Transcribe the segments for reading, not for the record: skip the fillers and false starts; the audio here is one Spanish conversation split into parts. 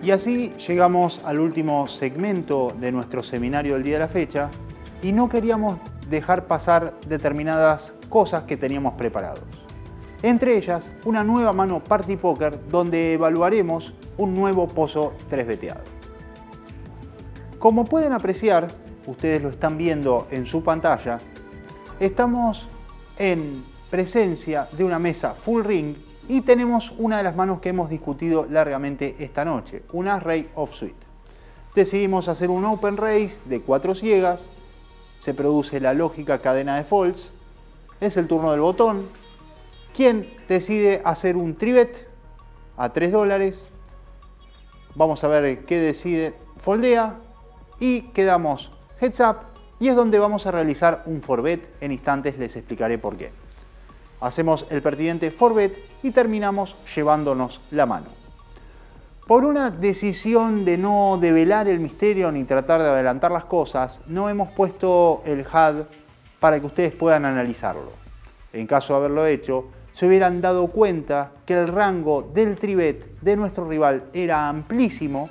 Y así llegamos al último segmento de nuestro seminario del día de la fecha y no queríamos dejar pasar determinadas cosas que teníamos preparados. Entre ellas, una nueva mano Party Poker donde evaluaremos un nuevo pozo 3-beteado. Como pueden apreciar, ustedes lo están viendo en su pantalla, estamos en presencia de una mesa full ring y tenemos una de las manos que hemos discutido largamente esta noche, un As-Rey Offsuit. Decidimos hacer un open raise de 4 ciegas, se produce la lógica cadena de folds, es el turno del botón, quien decide hacer un tribet a $3, vamos a ver qué decide, foldea y quedamos heads up y es donde vamos a realizar un 4bet, en instantes les explicaré por qué. Hacemos el pertinente 4bet y terminamos llevándonos la mano. Por una decisión de no develar el misterio ni tratar de adelantar las cosas, no hemos puesto el HUD para que ustedes puedan analizarlo. En caso de haberlo hecho, se hubieran dado cuenta que el rango del tribet de nuestro rival era amplísimo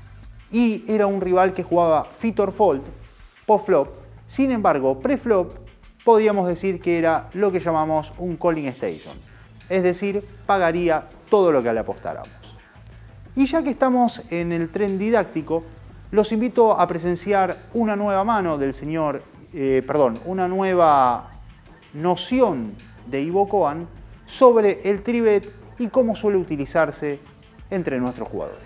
y era un rival que jugaba fit or fold, post-flop. Sin embargo, pre-flop podríamos decir que era lo que llamamos un calling station, es decir, pagaría todo lo que le apostáramos. Y ya que estamos en el tren didáctico, los invito a presenciar una nueva mano del señor, una nueva noción de Ivo Coan sobre el tribet y cómo suele utilizarse entre nuestros jugadores.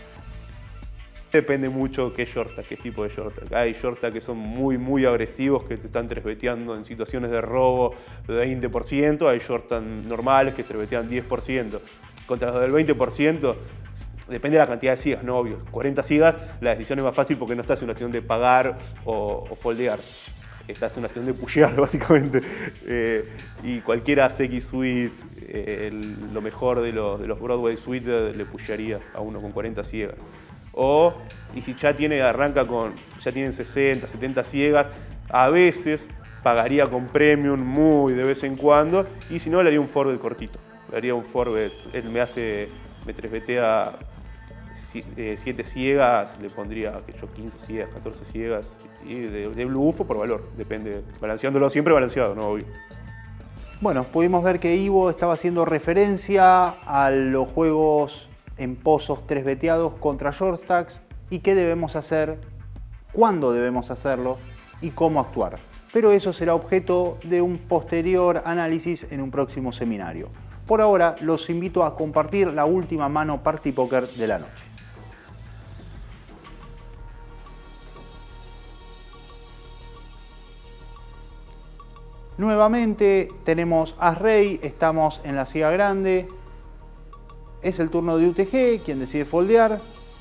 Depende mucho qué short, qué tipo de short. Hay short que son muy agresivos, que te están tresbeteando en situaciones de robo de 20%. Hay short normales que tresbetean 10%. Contra los del 20%, depende de la cantidad de ciegas, no obvio. 40 ciegas, la decisión es más fácil porque no estás en una situación de pagar o foldear. Estás en una situación de pushear, básicamente. Y cualquiera CX Suite, lo mejor de los Broadway Suite, le pushearía a uno con 40 ciegas. Y si ya tienen 60, 70 ciegas, a veces pagaría con premium muy de vez en cuando, y si no le haría un forward cortito. Le haría un forward, él me tresbetea 7 ciegas, le pondría 15 ciegas, 14 ciegas, y de bluff o por valor, depende, balanceándolo siempre balanceado, no obvio. Bueno, pudimos ver que Ivo estaba haciendo referencia a los juegos en pozos 3-beteados contra short stacks y qué debemos hacer, cuándo debemos hacerlo y cómo actuar. Pero eso será objeto de un posterior análisis en un próximo seminario. Por ahora los invito a compartir la última mano Party Poker de la noche. Nuevamente tenemos As-Rey, estamos en la ciega grande. Es el turno de UTG, quien decide foldear.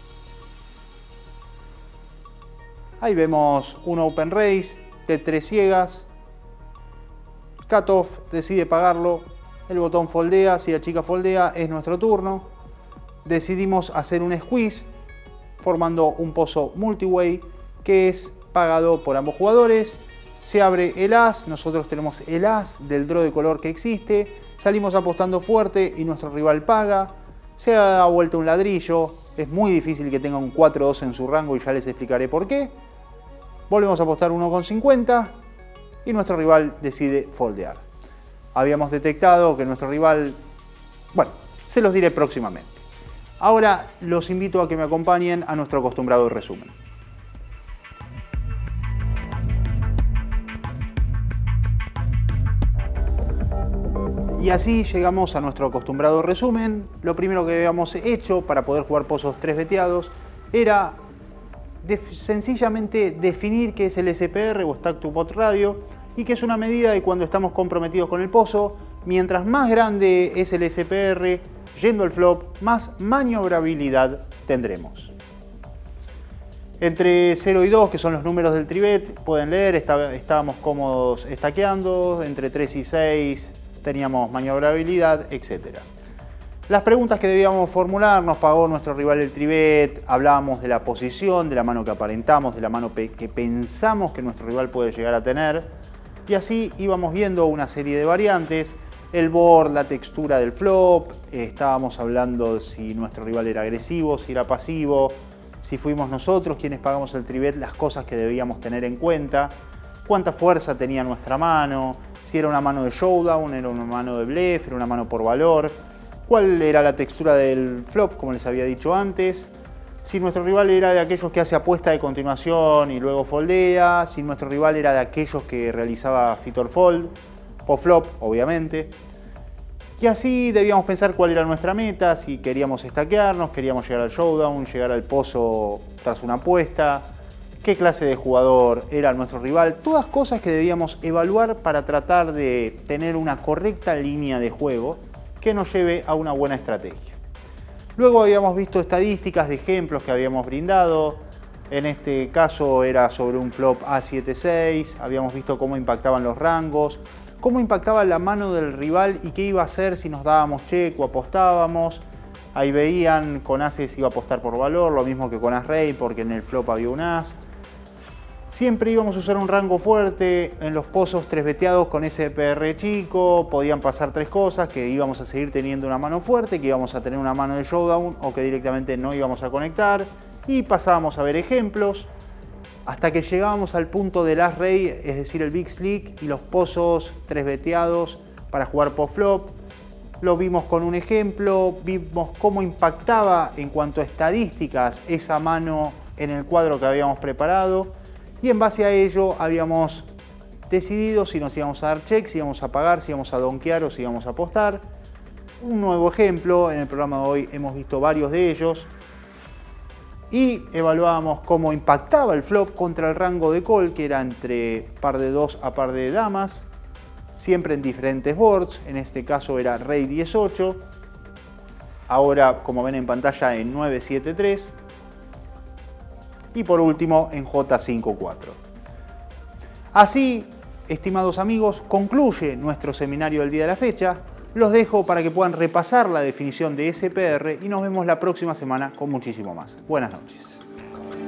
Ahí vemos un open raise de 3 ciegas. Cutoff decide pagarlo. El botón foldea, si la chica foldea, es nuestro turno. Decidimos hacer un squeeze, formando un pozo multiway que es pagado por ambos jugadores. Se abre el as, nosotros tenemos el as del draw de color que existe. Salimos apostando fuerte y nuestro rival paga. Se ha dado vuelta un ladrillo, es muy difícil que tenga un 4-2 en su rango y ya les explicaré por qué. Volvemos a apostar 1,50 y nuestro rival decide foldear. Habíamos detectado que nuestro rival, bueno, se los diré próximamente. Ahora los invito a que me acompañen a nuestro acostumbrado resumen. Y así llegamos a nuestro acostumbrado resumen. Lo primero que habíamos hecho para poder jugar pozos 3-beteados era sencillamente definir qué es el SPR o Stack to Pot Radio y que es una medida de cuando estamos comprometidos con el pozo. Mientras más grande es el SPR, yendo al flop, más maniobrabilidad tendremos. Entre 0 y 2, que son los números del tribet, pueden leer, estábamos cómodos estaqueando. Entre 3 y 6 teníamos maniobrabilidad, etc. Las preguntas que debíamos formular, nos pagó nuestro rival el tribet, hablábamos de la posición, de la mano que aparentamos, de la mano que pensamos que nuestro rival puede llegar a tener, y así íbamos viendo una serie de variantes. el board, la textura del flop, estábamos hablando de si nuestro rival era agresivo, si era pasivo, si fuimos nosotros quienes pagamos el tribet, las cosas que debíamos tener en cuenta, cuánta fuerza tenía nuestra mano, si era una mano de showdown, era una mano de bluff, era una mano por valor, cuál era la textura del flop, como les había dicho antes, si nuestro rival era de aquellos que hace apuesta de continuación y luego foldea, si nuestro rival era de aquellos que realizaba fit or fold, o flop, obviamente. Y así debíamos pensar cuál era nuestra meta, si queríamos stackearnos, queríamos llegar al showdown, llegar al pozo tras una apuesta, qué clase de jugador era nuestro rival, todas cosas que debíamos evaluar para tratar de tener una correcta línea de juego que nos lleve a una buena estrategia. Luego habíamos visto estadísticas de ejemplos que habíamos brindado. En este caso era sobre un flop A7-6, habíamos visto cómo impactaban los rangos, cómo impactaba la mano del rival y qué iba a hacer si nos dábamos check o apostábamos. Ahí veían con ases iba a apostar por valor, lo mismo que con as-rey porque en el flop había un as. Siempre íbamos a usar un rango fuerte, en los pozos 3 beteados con SPR chico, podían pasar 3 cosas, que íbamos a seguir teniendo una mano fuerte, que íbamos a tener una mano de showdown o que directamente no íbamos a conectar. Y pasábamos a ver ejemplos hasta que llegábamos al punto del as-rey, es decir, el big slick y los pozos 3 beteados para jugar post-flop. Lo vimos con un ejemplo, vimos cómo impactaba en cuanto a estadísticas esa mano en el cuadro que habíamos preparado. Y en base a ello habíamos decidido si nos íbamos a dar check, si íbamos a pagar, si íbamos a donkear o si íbamos a apostar. Un nuevo ejemplo, en el programa de hoy hemos visto varios de ellos. Y evaluábamos cómo impactaba el flop contra el rango de call, que era entre par de 2 a par de damas, siempre en diferentes boards, en este caso era rey 10-8, ahora como ven en pantalla en 9-7-3. Y por último en J5-4. Así, estimados amigos, concluye nuestro seminario del día de la fecha. Los dejo para que puedan repasar la definición de SPR y nos vemos la próxima semana con muchísimo más. Buenas noches.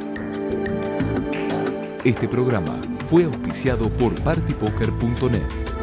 Este programa fue auspiciado por partypoker.net.